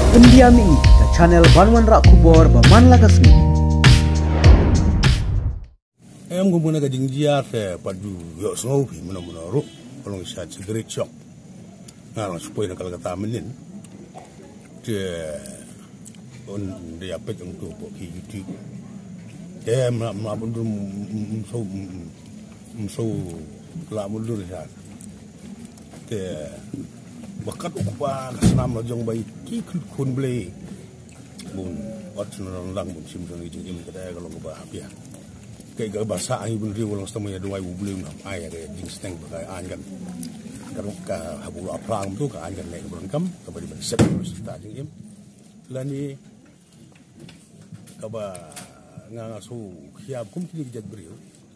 Pendiami ke channel Banwan Rak Kubor Baman Lagasni. Em ko muna ka jingjia ke padu yo snow pi muna ro kolong sa great shock. Nga supaya na kalagata menin. Te on dia pet ang to po ki YouTube. Ma bundur so la mundur sa. Te bakat ukpa kasnam na jong bai ki kun ble. Bun wat nang lang bun sim jong ijing im kada kalong ba apia. Kayak bahasa ahi bun riu lang stamanya duai ubulung nam ai ada jing steng bagai angan karena ka habulu aplang tu ka angan nek berangkam ka bari sep sta jing im lani ka ba nga su khiab kum kini jat beriu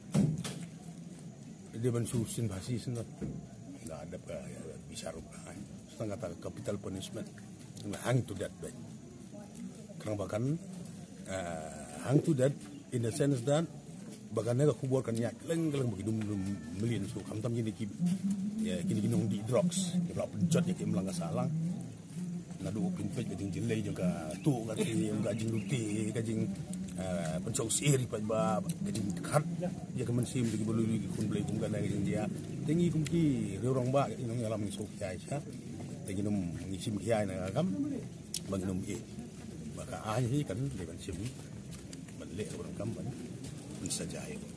dia ban su sin basi sin na ada ka bisa rubah setengah tak capital punishment hang to that bed karena bahkan hang to that in the sense that bagan nega kubur kan yak leng begitu melin so kam tam ki ya kini di drugs rap jot ya kimlang salang na do pin pet jing jilai juga tu ka ti jing luti ka jing pencau siri pa ba jing khat ya kemen sim bagi bulu kun blai kun kan jing dia tingi kum ki rong ba inong alam so kiai cha tingi num ni sim kiai na kam bagi num e maka ai kan le ban sim ban le orang kam ban saja